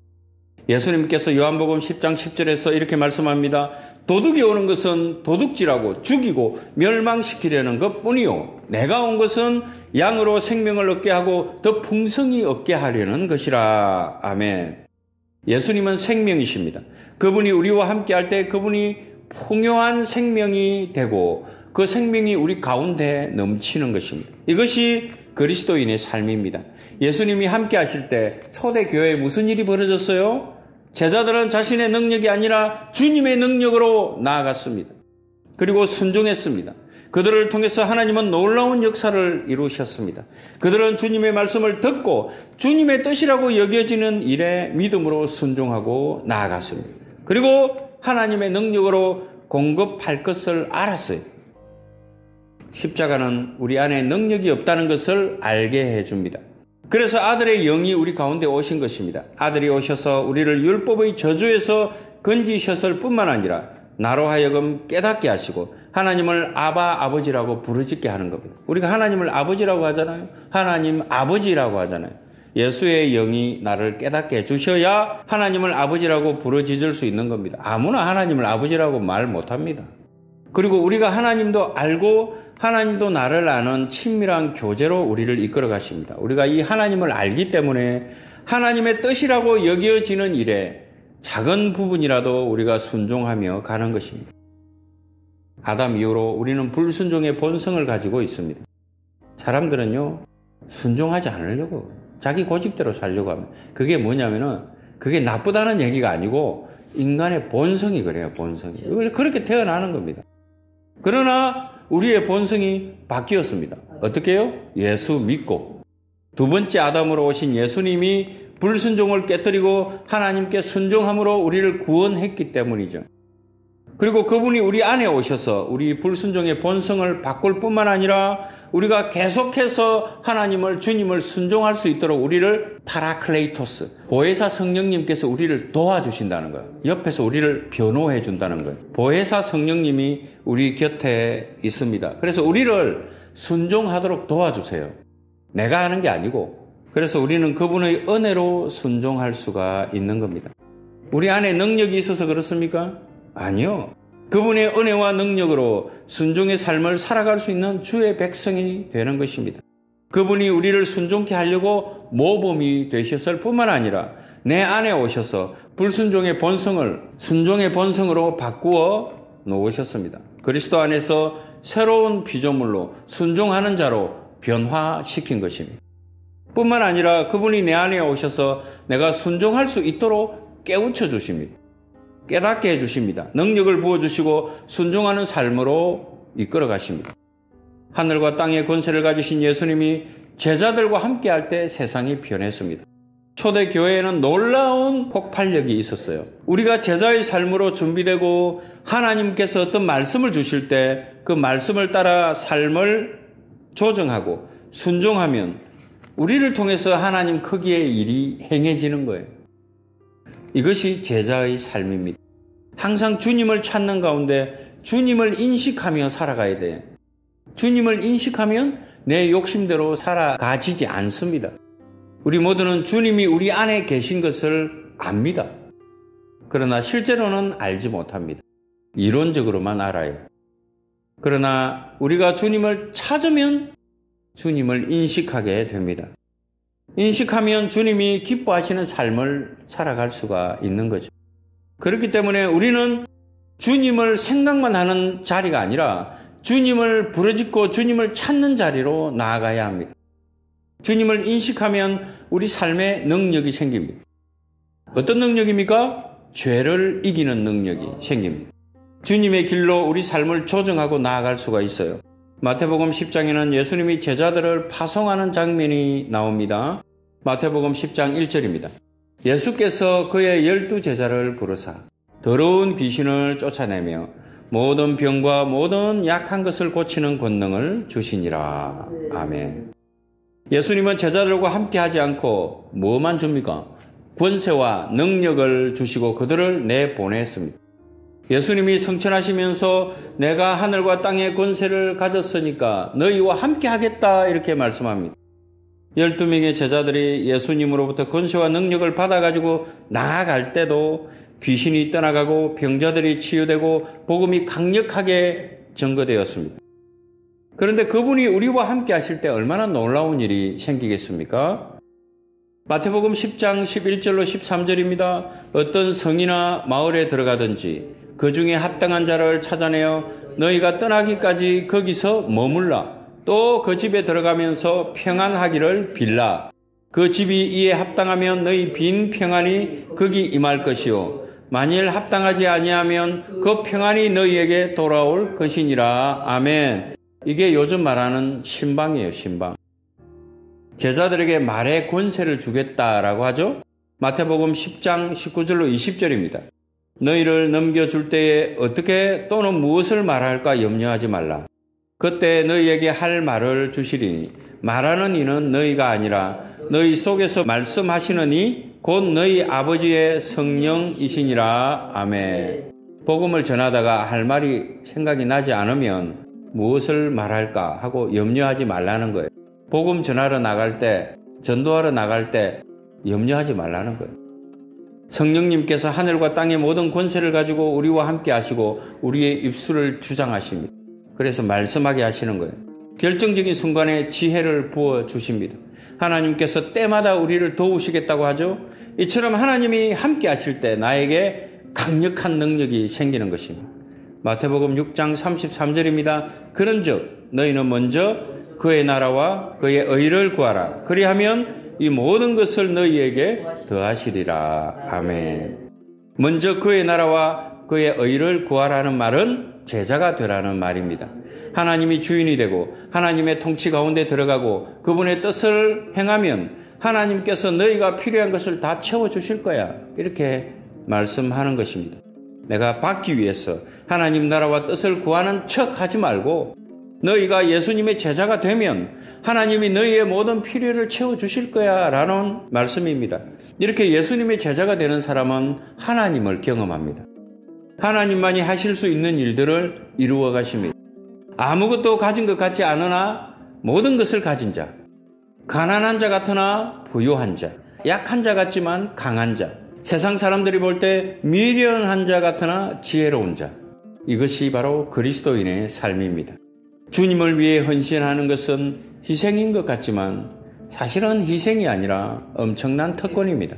[SPEAKER 1] 예수님께서 요한복음 십 장 십 절에서 이렇게 말씀합니다. 도둑이 오는 것은 도둑질하고 죽이고 멸망시키려는 것뿐이요 내가 온 것은 양으로 생명을 얻게 하고 더 풍성히 얻게 하려는 것이라. 아멘. 예수님은 생명이십니다. 그분이 우리와 함께 할 때 그분이 풍요한 생명이 되고 그 생명이 우리 가운데 넘치는 것입니다. 이것이 그리스도인의 삶입니다. 예수님이 함께 하실 때 초대교회에 무슨 일이 벌어졌어요? 제자들은 자신의 능력이 아니라 주님의 능력으로 나아갔습니다. 그리고 순종했습니다. 그들을 통해서 하나님은 놀라운 역사를 이루셨습니다. 그들은 주님의 말씀을 듣고 주님의 뜻이라고 여겨지는 일에 믿음으로 순종하고 나아갔습니다. 그리고 하나님의 능력으로 공급할 것을 알았어요. 십자가는 우리 안에 능력이 없다는 것을 알게 해줍니다. 그래서 아들의 영이 우리 가운데 오신 것입니다. 아들이 오셔서 우리를 율법의 저주에서 건지셨을 뿐만 아니라 나로 하여금 깨닫게 하시고 하나님을 아바 아버지라고 부르짖게 하는 겁니다. 우리가 하나님을 아버지라고 하잖아요. 하나님 아버지라고 하잖아요. 예수의 영이 나를 깨닫게 해주셔야 하나님을 아버지라고 부르짖을 수 있는 겁니다. 아무나 하나님을 아버지라고 말 못합니다. 그리고 우리가 하나님도 알고 하나님도 나를 아는 친밀한 교제로 우리를 이끌어 가십니다. 우리가 이 하나님을 알기 때문에 하나님의 뜻이라고 여겨지는 일에 작은 부분이라도 우리가 순종하며 가는 것입니다. 아담 이후로 우리는 불순종의 본성을 가지고 있습니다. 사람들은요, 순종하지 않으려고 자기 고집대로 살려고 합니다. 그게 뭐냐면은 그게 나쁘다는 얘기가 아니고 인간의 본성이 그래요. 본성이. 그렇게 태어나는 겁니다. 그러나 우리의 본성이 바뀌었습니다. 어떻게 해요? 예수 믿고 두 번째 아담으로 오신 예수님이 불순종을 깨뜨리고 하나님께 순종함으로 우리를 구원했기 때문이죠. 그리고 그분이 우리 안에 오셔서 우리 불순종의 본성을 바꿀 뿐만 아니라 우리가 계속해서 하나님을, 주님을 순종할 수 있도록 우리를 파라클레이토스, 보혜사 성령님께서 우리를 도와주신다는 거예요. 옆에서 우리를 변호해 준다는 거예요. 보혜사 성령님이 우리 곁에 있습니다. 그래서 우리를 순종하도록 도와주세요. 내가 하는 게 아니고. 그래서 우리는 그분의 은혜로 순종할 수가 있는 겁니다. 우리 안에 능력이 있어서 그렇습니까? 아니요. 그분의 은혜와 능력으로 순종의 삶을 살아갈 수 있는 주의 백성이 되는 것입니다. 그분이 우리를 순종케 하려고 모범이 되셨을 뿐만 아니라 내 안에 오셔서 불순종의 본성을 순종의 본성으로 바꾸어 놓으셨습니다. 그리스도 안에서 새로운 피조물로 순종하는 자로 변화시킨 것입니다. 뿐만 아니라 그분이 내 안에 오셔서 내가 순종할 수 있도록 깨우쳐 주십니다. 깨닫게 해주십니다. 능력을 부어주시고 순종하는 삶으로 이끌어 가십니다. 하늘과 땅의 권세를 가지신 예수님이 제자들과 함께할 때 세상이 변했습니다. 초대 교회에는 놀라운 폭발력이 있었어요. 우리가 제자의 삶으로 준비되고 하나님께서 어떤 말씀을 주실 때 그 말씀을 따라 삶을 조정하고 순종하면 우리를 통해서 하나님 크기의 일이 행해지는 거예요. 이것이 제자의 삶입니다. 항상 주님을 찾는 가운데 주님을 인식하며 살아가야 돼요. 주님을 인식하면 내 욕심대로 살아가지지 않습니다. 우리 모두는 주님이 우리 안에 계신 것을 압니다. 그러나 실제로는 알지 못합니다. 이론적으로만 알아요. 그러나 우리가 주님을 찾으면 주님을 인식하게 됩니다. 인식하면 주님이 기뻐하시는 삶을 살아갈 수가 있는 거죠. 그렇기 때문에 우리는 주님을 생각만 하는 자리가 아니라 주님을 부르짖고 주님을 찾는 자리로 나아가야 합니다. 주님을 인식하면 우리 삶에 능력이 생깁니다. 어떤 능력입니까? 죄를 이기는 능력이 생깁니다. 주님의 길로 우리 삶을 조정하고 나아갈 수가 있어요. 마태복음 십 장에는 예수님이 제자들을 파송하는 장면이 나옵니다. 마태복음 십 장 일 절입니다. 예수께서 그의 열두 제자를 부르사 더러운 귀신을 쫓아내며 모든 병과 모든 약한 것을 고치는 권능을 주시니라. 아멘. 예수님은 제자들과 함께 하지 않고 뭐만 줍니까? 권세와 능력을 주시고 그들을 내보냈습니다. 예수님이 성천하시면서 내가 하늘과 땅의 권세를 가졌으니까 너희와 함께 하겠다 이렇게 말씀합니다. 열두 명의 제자들이 예수님으로부터 권세와 능력을 받아가지고 나아갈 때도 귀신이 떠나가고 병자들이 치유되고 복음이 강력하게 증거되었습니다. 그런데 그분이 우리와 함께 하실 때 얼마나 놀라운 일이 생기겠습니까? 마태복음 십 장 십일 절로 십삼 절입니다. 어떤 성이나 마을에 들어가든지 그 중에 합당한 자를 찾아내어 너희가 떠나기까지 거기서 머물라. 또 그 집에 들어가면서 평안하기를 빌라. 그 집이 이에 합당하면 너희 빈 평안이 거기 임할 것이요 만일 합당하지 아니하면 그 평안이 너희에게 돌아올 것이니라. 아멘. 이게 요즘 말하는 신방이에요. 신방. 제자들에게 말의 권세를 주겠다라고 하죠. 마태복음 십 장 십구 절로 이십 절입니다. 너희를 넘겨줄 때에 어떻게 또는 무엇을 말할까 염려하지 말라. 그때 너희에게 할 말을 주시리니 말하는 이는 너희가 아니라 너희 속에서 말씀하시는 이 곧 너희 아버지의 성령이시니라. 아멘. 복음을 전하다가 할 말이 생각이 나지 않으면 무엇을 말할까 하고 염려하지 말라는 거예요. 복음 전하러 나갈 때, 전도하러 나갈 때 염려하지 말라는 거예요. 성령님께서 하늘과 땅의 모든 권세를 가지고 우리와 함께 하시고 우리의 입술을 주장하십니다. 그래서 말씀하게 하시는 거예요. 결정적인 순간에 지혜를 부어주십니다. 하나님께서 때마다 우리를 도우시겠다고 하죠. 이처럼 하나님이 함께 하실 때 나에게 강력한 능력이 생기는 것입니다. 마태복음 육 장 삼십삼 절입니다. 그런즉 너희는 먼저 그의 나라와 그의 의를 구하라. 그리하면 이 모든 것을 너희에게 더하시리라. 아멘. 먼저 그의 나라와 그의 의를 구하라는 말은 제자가 되라는 말입니다. 하나님이 주인이 되고 하나님의 통치 가운데 들어가고 그분의 뜻을 행하면 하나님께서 너희가 필요한 것을 다 채워주실 거야. 이렇게 말씀하는 것입니다. 내가 받기 위해서 하나님 나라와 뜻을 구하는 척 하지 말고 너희가 예수님의 제자가 되면 하나님이 너희의 모든 필요를 채워주실 거야 라는 말씀입니다. 이렇게 예수님의 제자가 되는 사람은 하나님을 경험합니다. 하나님만이 하실 수 있는 일들을 이루어 가십니다. 아무것도 가진 것 같지 않으나 모든 것을 가진 자, 가난한 자 같으나 부유한 자, 약한 자 같지만 강한 자, 세상 사람들이 볼 때 미련한 자 같으나 지혜로운 자, 이것이 바로 그리스도인의 삶입니다. 주님을 위해 헌신하는 것은 희생인 것 같지만 사실은 희생이 아니라 엄청난 특권입니다.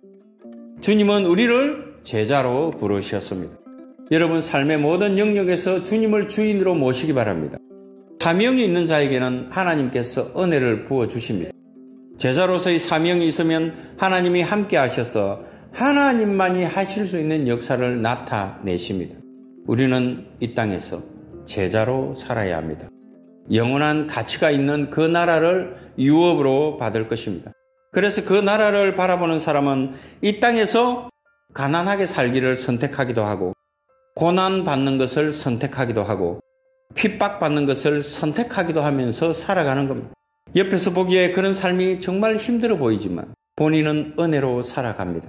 [SPEAKER 1] 주님은 우리를 제자로 부르셨습니다. 여러분 삶의 모든 영역에서 주님을 주인으로 모시기 바랍니다. 사명이 있는 자에게는 하나님께서 은혜를 부어주십니다. 제자로서의 사명이 있으면 하나님이 함께 하셔서 하나님만이 하실 수 있는 역사를 나타내십니다. 우리는 이 땅에서 제자로 살아야 합니다. 영원한 가치가 있는 그 나라를 유업으로 받을 것입니다. 그래서 그 나라를 바라보는 사람은 이 땅에서 가난하게 살기를 선택하기도 하고 고난받는 것을 선택하기도 하고 핍박받는 것을 선택하기도 하면서 살아가는 겁니다. 옆에서 보기에 그런 삶이 정말 힘들어 보이지만 본인은 은혜로 살아갑니다.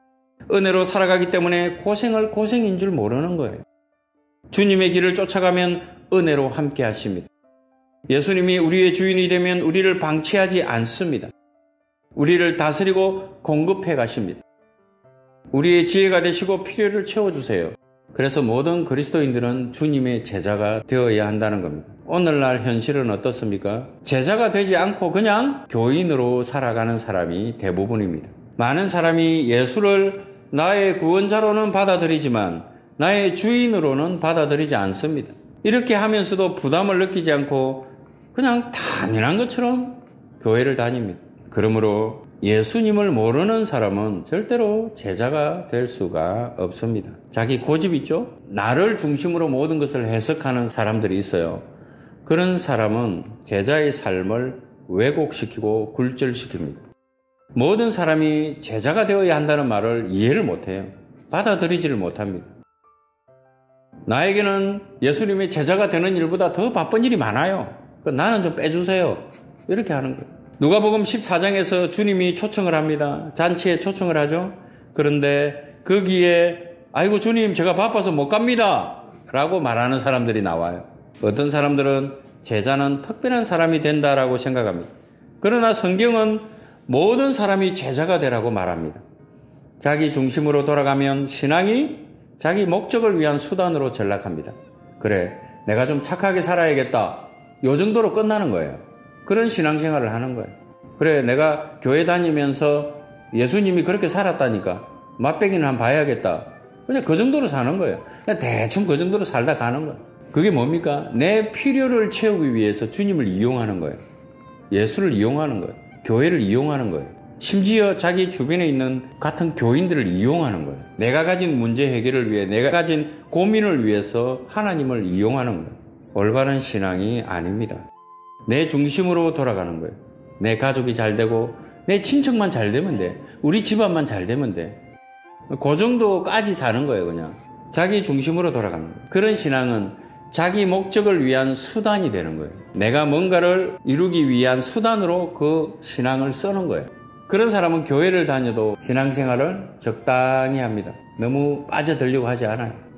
[SPEAKER 1] 은혜로 살아가기 때문에 고생을 고생인 줄 모르는 거예요. 주님의 길을 쫓아가면 은혜로 함께 하십니다. 예수님이 우리의 주인이 되면 우리를 방치하지 않습니다. 우리를 다스리고 공급해 가십니다. 우리의 지혜가 되시고 필요를 채워주세요. 그래서 모든 그리스도인들은 주님의 제자가 되어야 한다는 겁니다. 오늘날 현실은 어떻습니까? 제자가 되지 않고 그냥 교인으로 살아가는 사람이 대부분입니다. 많은 사람이 예수를 나의 구원자로는 받아들이지만 나의 주인으로는 받아들이지 않습니다. 이렇게 하면서도 부담을 느끼지 않고 그냥 당연한 것처럼 교회를 다닙니다. 그러므로 예수님을 모르는 사람은 절대로 제자가 될 수가 없습니다. 자기 고집 있죠? 나를 중심으로 모든 것을 해석하는 사람들이 있어요. 그런 사람은 제자의 삶을 왜곡시키고 굴절시킵니다. 모든 사람이 제자가 되어야 한다는 말을 이해를 못해요. 받아들이지를 못합니다. 나에게는 예수님의 제자가 되는 일보다 더 바쁜 일이 많아요. 나는 좀 빼주세요. 이렇게 하는 거예요. 누가복음 십사 장에서 주님이 초청을 합니다. 잔치에 초청을 하죠. 그런데 거기에 아이고 주님 제가 바빠서 못 갑니다 라고 말하는 사람들이 나와요. 어떤 사람들은 제자는 특별한 사람이 된다라고 생각합니다. 그러나 성경은 모든 사람이 제자가 되라고 말합니다. 자기 중심으로 돌아가면 신앙이 자기 목적을 위한 수단으로 전락합니다. 그래 내가 좀 착하게 살아야겠다. 요 정도로 끝나는 거예요. 그런 신앙생활을 하는 거예요. 그래 내가 교회 다니면서 예수님이 그렇게 살았다니까 맛배기는 한번 봐야겠다. 그냥 그 정도로 사는 거예요. 그냥 대충 그 정도로 살다 가는 거예요. 그게 뭡니까? 내 필요를 채우기 위해서 주님을 이용하는 거예요. 예수를 이용하는 거예요. 교회를 이용하는 거예요. 심지어 자기 주변에 있는 같은 교인들을 이용하는 거예요. 내가 가진 문제 해결을 위해 내가 가진 고민을 위해서 하나님을 이용하는 거예요. 올바른 신앙이 아닙니다. 내 중심으로 돌아가는 거예요. 내 가족이 잘 되고 내 친척만 잘 되면 돼. 우리 집안만 잘 되면 돼. 그 정도까지 사는 거예요. 그냥 자기 중심으로 돌아가는 거예요. 그런 신앙은 자기 목적을 위한 수단이 되는 거예요. 내가 뭔가를 이루기 위한 수단으로 그 신앙을 쓰는 거예요. 그런 사람은 교회를 다녀도 신앙생활을 적당히 합니다. 너무 빠져들려고 하지 않아요.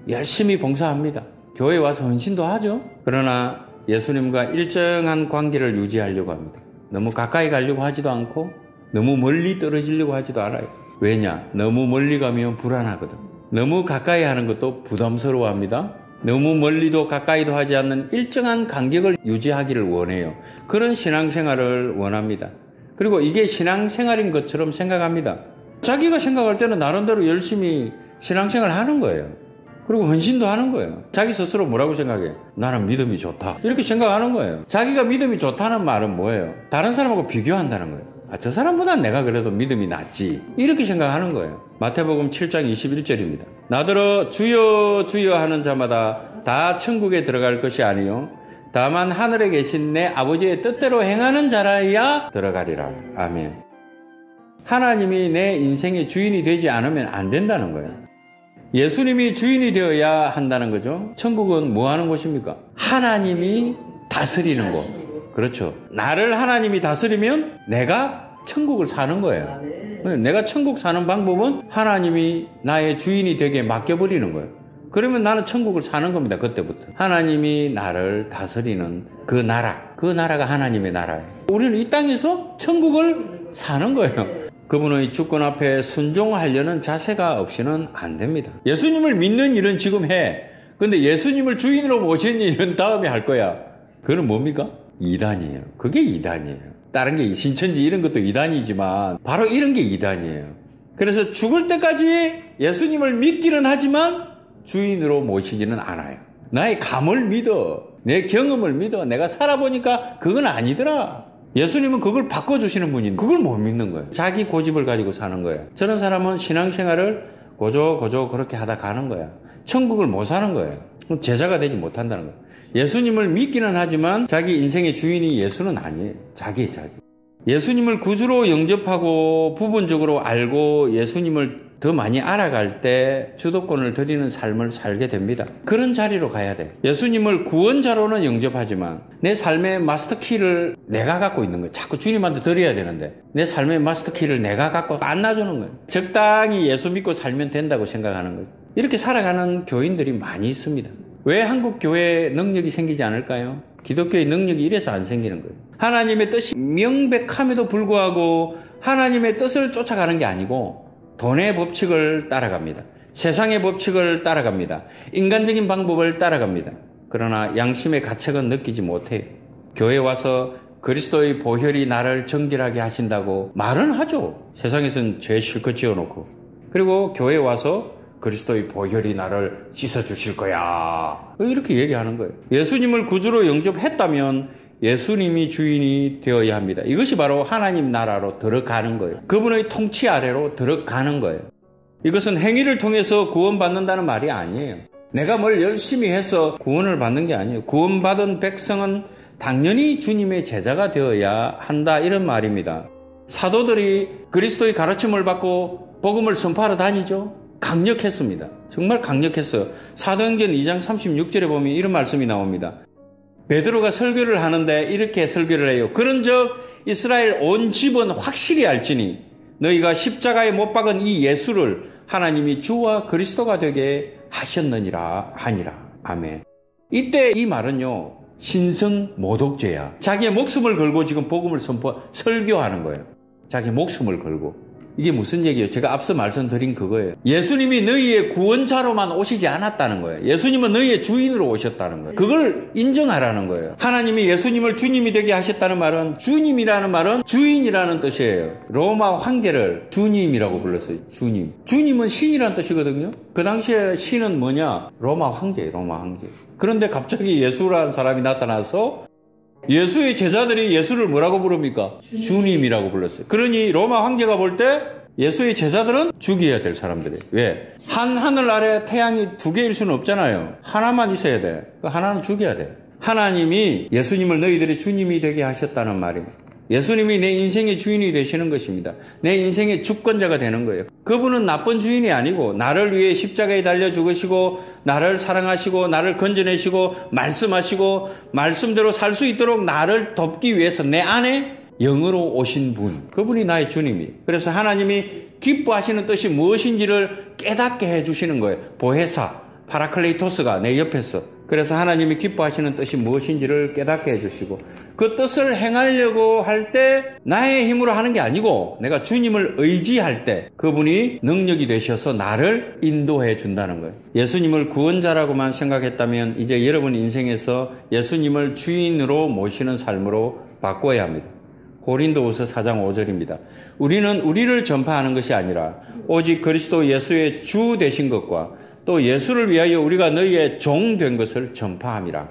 [SPEAKER 1] 열심히 봉사합니다. 교회 와서 헌신도 하죠. 그러나 예수님과 일정한 관계를 유지하려고 합니다. 너무 가까이 가려고 하지도 않고 너무 멀리 떨어지려고 하지도 않아요. 왜냐? 너무 멀리 가면 불안하거든. 너무 가까이 하는 것도 부담스러워합니다. 너무 멀리도 가까이도 하지 않는 일정한 간격을 유지하기를 원해요. 그런 신앙생활을 원합니다. 그리고 이게 신앙생활인 것처럼 생각합니다. 자기가 생각할 때는 나름대로 열심히 신앙생활 하는 거예요. 그리고 헌신도 하는 거예요. 자기 스스로 뭐라고 생각해? 나는 믿음이 좋다. 이렇게 생각하는 거예요. 자기가 믿음이 좋다는 말은 뭐예요? 다른 사람하고 비교한다는 거예요. 아, 저 사람보다 내가 그래도 믿음이 낫지. 이렇게 생각하는 거예요. 마태복음 칠 장 이십일 절입니다. 나더러 주여 주여 하는 자마다 다 천국에 들어갈 것이 아니요 다만 하늘에 계신 내 아버지의 뜻대로 행하는 자라야 들어가리라. 아멘. 하나님이 내 인생의 주인이 되지 않으면 안 된다는 거예요. 예수님이 주인이 되어야 한다는 거죠. 천국은 뭐 하는 곳입니까? 하나님이 다스리는 곳. 그렇죠. 나를 하나님이 다스리면 내가 천국을 사는 거예요. 내가 천국 사는 방법은 하나님이 나의 주인이 되게 맡겨버리는 거예요. 그러면 나는 천국을 사는 겁니다. 그때부터. 하나님이 나를 다스리는 그 나라, 그 나라가 하나님의 나라예요. 우리는 이 땅에서 천국을 사는 거예요. 그분의 주권 앞에 순종하려는 자세가 없이는 안 됩니다. 예수님을 믿는 일은 지금 해. 근데 예수님을 주인으로 모시는 일은 다음에 할 거야. 그건 뭡니까? 이단이에요. 그게 이단이에요. 다른 게 신천지 이런 것도 이단이지만 바로 이런 게 이단이에요. 그래서 죽을 때까지 예수님을 믿기는 하지만 주인으로 모시지는 않아요. 나의 감을 믿어. 내 경험을 믿어. 내가 살아보니까 그건 아니더라. 예수님은 그걸 바꿔주시는 분인데 그걸 못 믿는 거예요. 자기 고집을 가지고 사는 거예요. 저런 사람은 신앙생활을 고조 고조 그렇게 하다 가는 거야. 천국을 못 사는 거예요. 제자가 되지 못한다는 거예요. 예수님을 믿기는 하지만 자기 인생의 주인이 예수는 아니에요. 자기 자기. 예수님을 구주로 영접하고 부분적으로 알고 예수님을 더 많이 알아갈 때 주도권을 드리는 삶을 살게 됩니다. 그런 자리로 가야 돼. 예수님을 구원자로는 영접하지만 내 삶의 마스터키를 내가 갖고 있는 거예요. 자꾸 주님한테 드려야 되는데 내 삶의 마스터키를 내가 갖고 안 놔주는 거예요. 적당히 예수 믿고 살면 된다고 생각하는 거예요. 이렇게 살아가는 교인들이 많이 있습니다. 왜 한국 교회에 능력이 생기지 않을까요? 기독교의 능력이 이래서 안 생기는 거예요. 하나님의 뜻이 명백함에도 불구하고 하나님의 뜻을 쫓아가는 게 아니고 돈의 법칙을 따라갑니다. 세상의 법칙을 따라갑니다. 인간적인 방법을 따라갑니다. 그러나 양심의 가책은 느끼지 못해요. 교회에 와서 그리스도의 보혈이 나를 정결하게 하신다고 말은 하죠. 세상에서는 죄 실컷 지어놓고. 그리고 교회에 와서 그리스도의 보혈이 나를 씻어주실 거야. 이렇게 얘기하는 거예요. 예수님을 구주로 영접했다면 예수님이 주인이 되어야 합니다. 이것이 바로 하나님 나라로 들어가는 거예요. 그분의 통치 아래로 들어가는 거예요. 이것은 행위를 통해서 구원받는다는 말이 아니에요. 내가 뭘 열심히 해서 구원을 받는 게 아니에요. 구원받은 백성은 당연히 주님의 제자가 되어야 한다 이런 말입니다. 사도들이 그리스도의 가르침을 받고 복음을 선포하러 다니죠. 강력했습니다. 정말 강력했어요. 사도행전 이 장 삼십육 절에 보면 이런 말씀이 나옵니다. 베드로가 설교를 하는데 이렇게 설교를 해요. 그런즉 이스라엘 온 집은 확실히 알지니 너희가 십자가에 못 박은 이 예수를 하나님이 주와 그리스도가 되게 하셨느니라 하니라. 아멘. 이때 이 말은요. 신성 모독죄야. 자기의 목숨을 걸고 지금 복음을 선포 설교하는 거예요. 자기 목숨을 걸고. 이게 무슨 얘기예요? 제가 앞서 말씀드린 그거예요. 예수님이 너희의 구원자로만 오시지 않았다는 거예요. 예수님은 너희의 주인으로 오셨다는 거예요. 그걸 인정하라는 거예요. 하나님이 예수님을 주님이 되게 하셨다는 말은 주님이라는 말은 주인이라는 뜻이에요. 로마 황제를 주님이라고 불렀어요. 주님. 주님은 신이라는 뜻이거든요. 그 당시에 신은 뭐냐? 로마 황제예요. 로마 황제. 그런데 갑자기 예수라는 사람이 나타나서 예수의 제자들이 예수를 뭐라고 부릅니까? 주님이라고 불렀어요. 그러니 로마 황제가 볼 때 예수의 제자들은 죽여야 될 사람들이에요. 왜? 한 하늘 아래 태양이 두 개일 수는 없잖아요. 하나만 있어야 돼. 그 하나는 죽여야 돼. 하나님이 예수님을 너희들의 주님이 되게 하셨다는 말이에요. 예수님이 내 인생의 주인이 되시는 것입니다. 내 인생의 주권자가 되는 거예요. 그분은 나쁜 주인이 아니고 나를 위해 십자가에 달려 죽으시고 나를 사랑하시고 나를 건져내시고 말씀하시고 말씀대로 살 수 있도록 나를 돕기 위해서 내 안에 영으로 오신 분. 그분이 나의 주님이. 그래서 하나님이 기뻐하시는 뜻이 무엇인지를 깨닫게 해주시는 거예요. 보혜사. 파라클레이토스가 내 옆에서 그래서 하나님이 기뻐하시는 뜻이 무엇인지를 깨닫게 해주시고 그 뜻을 행하려고 할 때 나의 힘으로 하는 게 아니고 내가 주님을 의지할 때 그분이 능력이 되셔서 나를 인도해 준다는 거예요. 예수님을 구원자라고만 생각했다면 이제 여러분 인생에서 예수님을 주인으로 모시는 삶으로 바꿔야 합니다. 고린도후서 사 장 오 절입니다. 우리는 우리를 전파하는 것이 아니라 오직 그리스도 예수의 주 되신 것과 또 예수를 위하여 우리가 너희의 종 된 것을 전파함이라.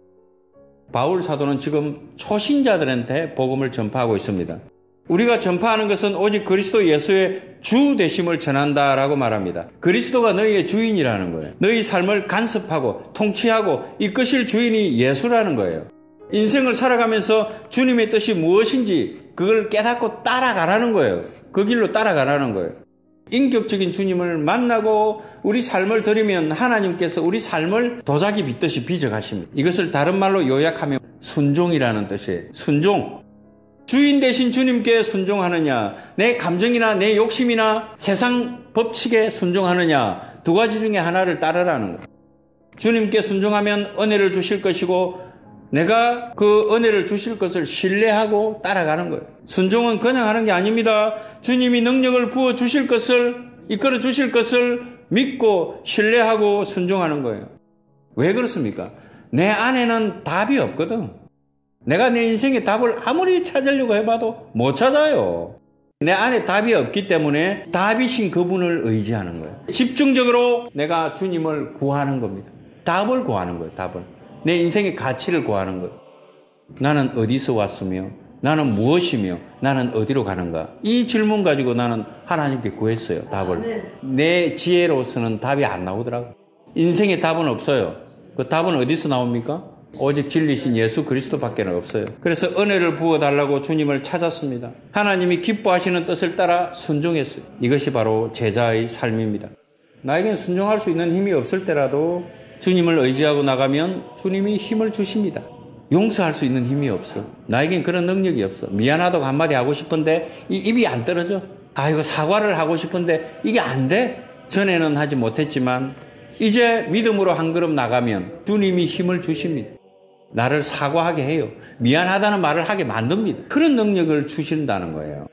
[SPEAKER 1] 바울 사도는 지금 초신자들한테 복음을 전파하고 있습니다. 우리가 전파하는 것은 오직 그리스도 예수의 주 되심을 전한다라고 말합니다. 그리스도가 너희의 주인이라는 거예요. 너희 삶을 간섭하고 통치하고 이끄실 주인이 예수라는 거예요. 인생을 살아가면서 주님의 뜻이 무엇인지 그걸 깨닫고 따라가라는 거예요. 그 길로 따라가라는 거예요. 인격적인 주님을 만나고 우리 삶을 드리면 하나님께서 우리 삶을 도자기 빗듯이 빚어가십니다. 이것을 다른 말로 요약하면 순종이라는 뜻이에요. 순종. 주인 대신 주님께 순종하느냐, 내 감정이나 내 욕심이나 세상 법칙에 순종하느냐, 두 가지 중에 하나를 따르라는 거예요. 주님께 순종하면 은혜를 주실 것이고 내가 그 은혜를 주실 것을 신뢰하고 따라가는 거예요. 순종은 그냥 하는 게 아닙니다. 주님이 능력을 부어 주실 것을, 이끌어 주실 것을 믿고 신뢰하고 순종하는 거예요. 왜 그렇습니까? 내 안에는 답이 없거든. 내가 내 인생의 답을 아무리 찾으려고 해봐도 못 찾아요. 내 안에 답이 없기 때문에 답이신 그분을 의지하는 거예요. 집중적으로 내가 주님을 구하는 겁니다. 답을 구하는 거예요. 답을. 내 인생의 가치를 구하는 것. 나는 어디서 왔으며 나는 무엇이며 나는 어디로 가는가. 이 질문 가지고 나는 하나님께 구했어요. 답을. 내 지혜로서는 답이 안 나오더라고요. 인생의 답은 없어요. 그 답은 어디서 나옵니까? 오직 진리신 예수 그리스도밖에 없어요. 그래서 은혜를 부어달라고 주님을 찾았습니다. 하나님이 기뻐하시는 뜻을 따라 순종했어요. 이것이 바로 제자의 삶입니다. 나에겐 순종할 수 있는 힘이 없을 때라도 주님을 의지하고 나가면 주님이 힘을 주십니다. 용서할 수 있는 힘이 없어. 나에겐 그런 능력이 없어. 미안하다고 한마디 하고 싶은데 이 입이 안 떨어져. 아이고 사과를 하고 싶은데 이게 안 돼. 전에는 하지 못했지만 이제 믿음으로 한 걸음 나가면 주님이 힘을 주십니다. 나를 사과하게 해요. 미안하다는 말을 하게 만듭니다. 그런 능력을 주신다는 거예요.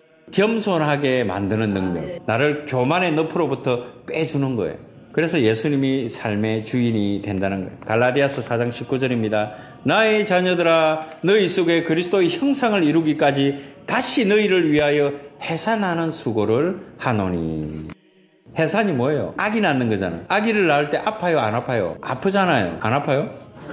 [SPEAKER 1] 겸손하게 만드는 능력. 나를 교만의 늪으로부터 빼주는 거예요. 그래서 예수님이 삶의 주인이 된다는 거예요. 갈라디아서 사 장 십구 절입니다. 나의 자녀들아 너희 속에 그리스도의 형상을 이루기까지 다시 너희를 위하여 해산하는 수고를 하노니. 해산이 뭐예요? 아기 낳는 거잖아요. 아기를 낳을 때 아파요 안 아파요? 아프잖아요. 안 아파요?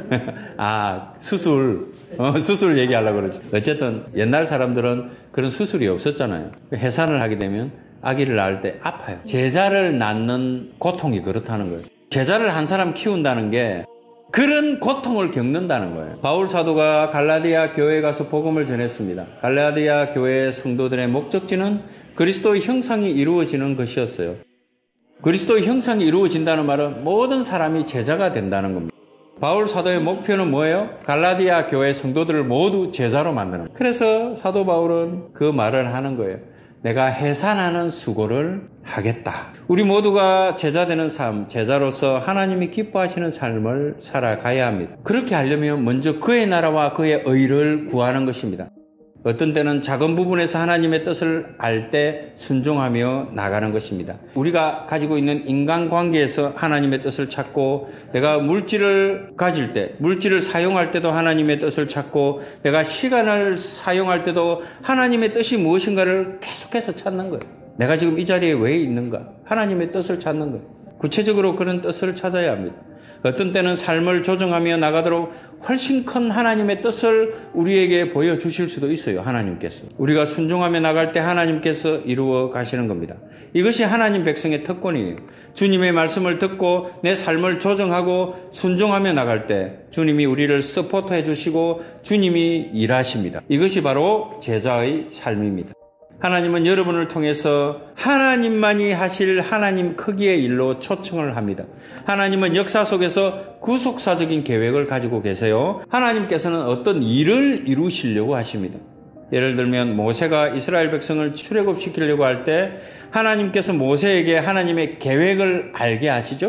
[SPEAKER 1] 아 수술 어, 수술 얘기하려고 그러지. 어쨌든 옛날 사람들은 그런 수술이 없었잖아요. 해산을 하게 되면 아기를 낳을 때 아파요. 제자를 낳는 고통이 그렇다는 거예요. 제자를 한 사람 키운다는 게 그런 고통을 겪는다는 거예요. 바울 사도가 갈라디아 교회에 가서 복음을 전했습니다. 갈라디아 교회의 성도들의 목적지는 그리스도의 형상이 이루어지는 것이었어요. 그리스도의 형상이 이루어진다는 말은 모든 사람이 제자가 된다는 겁니다. 바울 사도의 목표는 뭐예요? 갈라디아 교회 성도들을 모두 제자로 만드는 거예요. 그래서 사도 바울은 그 말을 하는 거예요. 내가 해산하는 수고를 하겠다. 우리 모두가 제자 되는 삶, 제자로서 하나님이 기뻐하시는 삶을 살아가야 합니다. 그렇게 하려면 먼저 그의 나라와 그의 의를 구하는 것입니다. 어떤 때는 작은 부분에서 하나님의 뜻을 알 때 순종하며 나가는 것입니다. 우리가 가지고 있는 인간관계에서 하나님의 뜻을 찾고, 내가 물질을 가질 때, 물질을 사용할 때도 하나님의 뜻을 찾고, 내가 시간을 사용할 때도 하나님의 뜻이 무엇인가를 계속해서 찾는 거예요. 내가 지금 이 자리에 왜 있는가? 하나님의 뜻을 찾는 거예요. 구체적으로 그런 뜻을 찾아야 합니다. 어떤 때는 삶을 조정하며 나가도록 훨씬 큰 하나님의 뜻을 우리에게 보여주실 수도 있어요. 하나님께서. 우리가 순종하며 나갈 때 하나님께서 이루어 가시는 겁니다. 이것이 하나님 백성의 특권이에요. 주님의 말씀을 듣고 내 삶을 조정하고 순종하며 나갈 때 주님이 우리를 서포트해 주시고 주님이 일하십니다. 이것이 바로 제자의 삶입니다. 하나님은 여러분을 통해서 하나님만이 하실 하나님 크기의 일로 초청을 합니다. 하나님은 역사 속에서 구속사적인 계획을 가지고 계세요. 하나님께서는 어떤 일을 이루시려고 하십니다. 예를 들면 모세가 이스라엘 백성을 출애굽시키려고 할 때 하나님께서 모세에게 하나님의 계획을 알게 하시죠.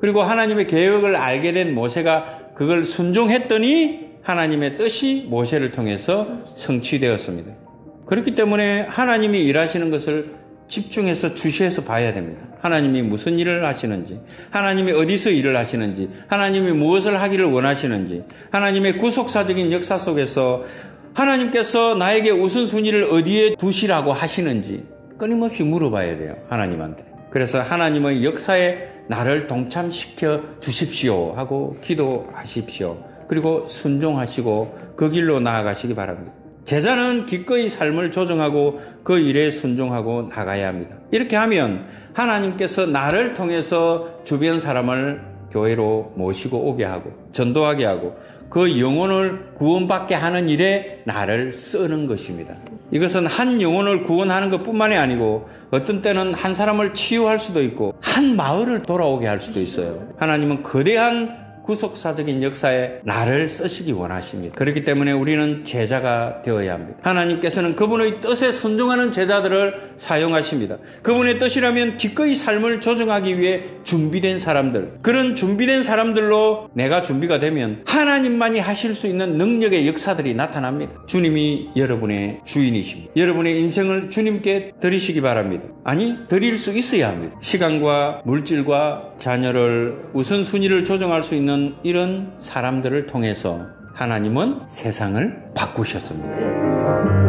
[SPEAKER 1] 그리고 하나님의 계획을 알게 된 모세가 그걸 순종했더니 하나님의 뜻이 모세를 통해서 성취되었습니다. 그렇기 때문에 하나님이 일하시는 것을 집중해서 주시해서 봐야 됩니다. 하나님이 무슨 일을 하시는지, 하나님이 어디서 일을 하시는지, 하나님이 무엇을 하기를 원하시는지, 하나님의 구속사적인 역사 속에서 하나님께서 나에게 우선순위를 어디에 두시라고 하시는지 끊임없이 물어봐야 돼요. 하나님한테. 그래서 하나님의 역사에 나를 동참시켜 주십시오 하고 기도하십시오. 그리고 순종하시고 그 길로 나아가시기 바랍니다. 제자는 기꺼이 삶을 조정하고 그 일에 순종하고 나가야 합니다. 이렇게 하면 하나님께서 나를 통해서 주변 사람을 교회로 모시고 오게 하고 전도하게 하고 그 영혼을 구원받게 하는 일에 나를 쓰는 것입니다. 이것은 한 영혼을 구원하는 것뿐만이 아니고 어떤 때는 한 사람을 치유할 수도 있고 한 마을을 돌아오게 할 수도 있어요. 하나님은 거대한 구속사적인 역사에 나를 쓰시기 원하십니다. 그렇기 때문에 우리는 제자가 되어야 합니다. 하나님께서는 그분의 뜻에 순종하는 제자들을 사용하십니다. 그분의 뜻이라면 기꺼이 삶을 조정하기 위해 준비된 사람들, 그런 준비된 사람들로 내가 준비가 되면 하나님만이 하실 수 있는 능력의 역사들이 나타납니다. 주님이 여러분의 주인이십니다. 여러분의 인생을 주님께 드리시기 바랍니다. 아니, 드릴 수 있어야 합니다. 시간과 물질과 자녀를 우선순위를 조정할 수 있는 이런 사람들을 통해서 하나님은 세상을 바꾸셨습니다.